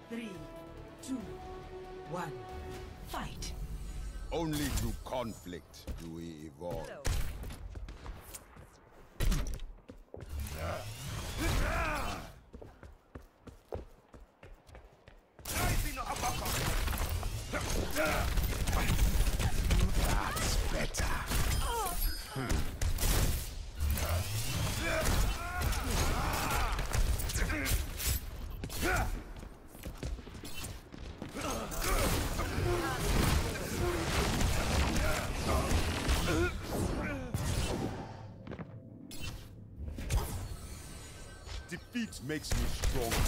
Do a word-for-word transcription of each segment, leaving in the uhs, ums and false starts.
Three, two, one, fight. Only through conflict do we evolve. Hello. That's better. Defeat makes me stronger.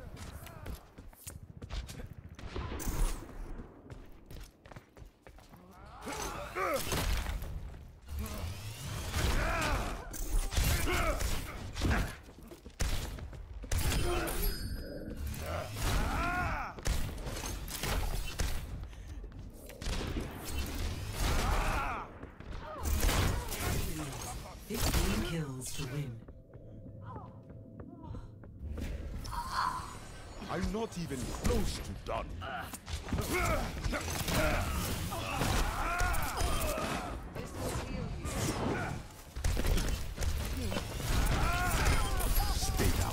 Fifteen kills to win. I'm not even close to done. Stay down.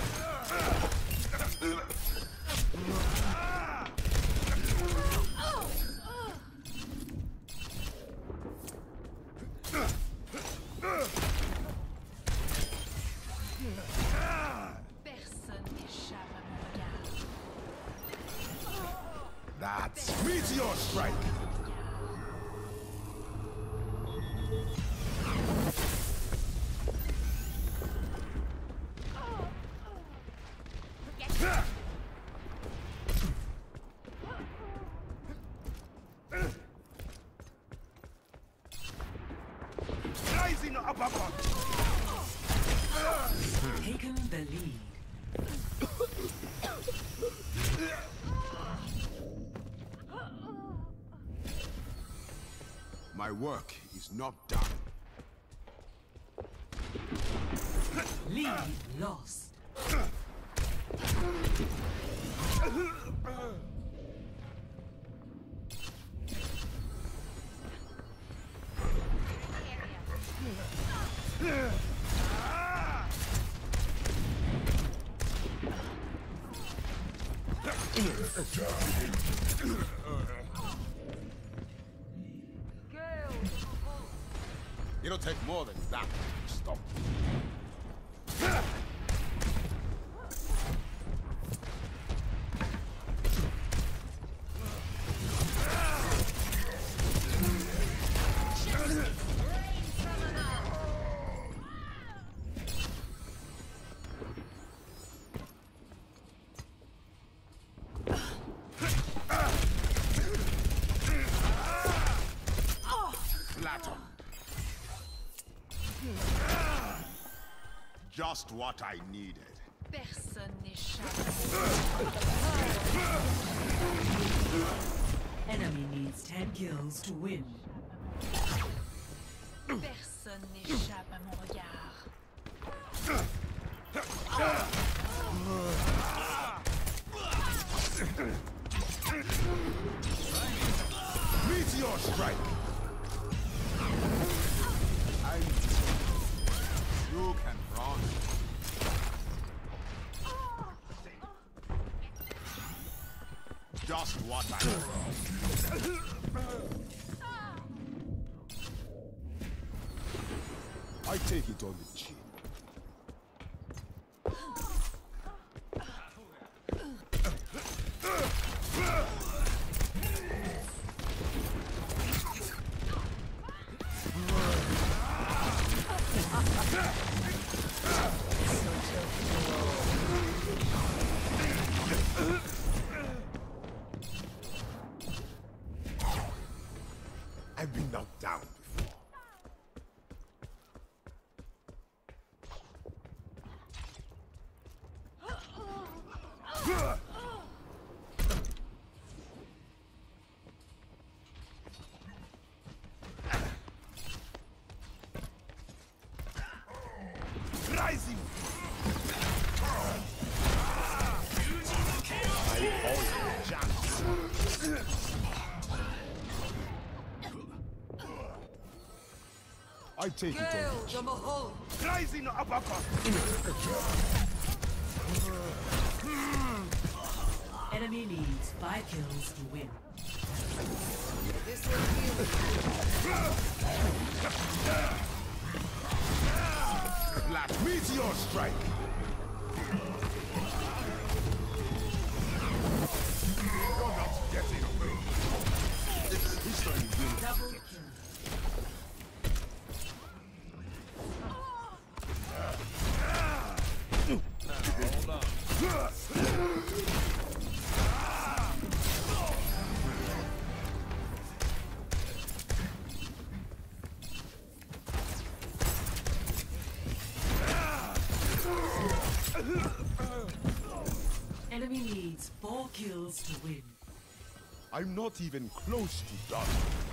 Personne n'échappe à mon regard. That's meteor strike. Rising uppercut. Taken the lead. My work is not done. Lead lost. It'll take more than that to stop. Flatter. Just what I needed. Personne n'échappe. Enemy needs ten kills to win. Personne n'échappe à mon regard. Meteor strike. I You can run. Just what I I take it on the chin. I've been knocked down before. Rising! I I take it on. Rising uppercut. Enemy needs five kills to win. This will heal. Blast meteor strike. You're not getting away. He's trying to do Double kill. Enemy needs four kills to win. I'm not even close to done.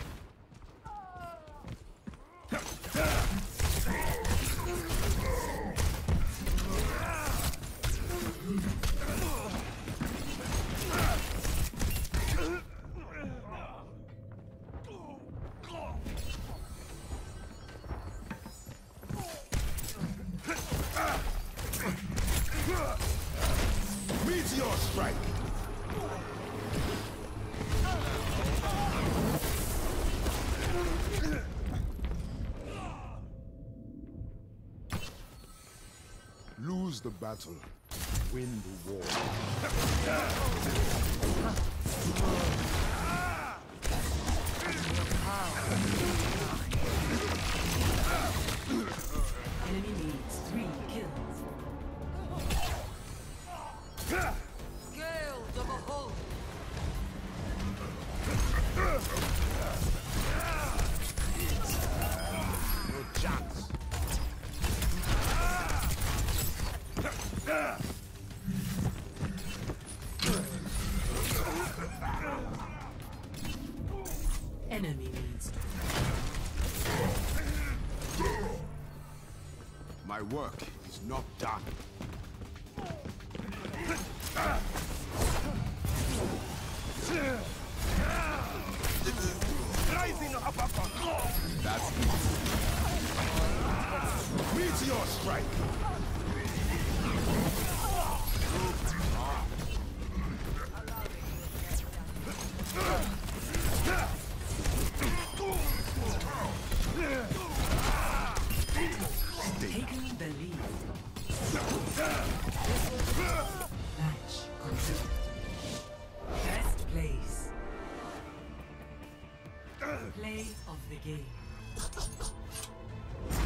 Meteor strike. Lose the battle, win the war. Enemy needs three kills. Gale to behold. No chance. Enemy needs My work is not done. Rising uppercut. That's easy. Meteor strike. taken the lead. Match complete. Best place. Play of the game.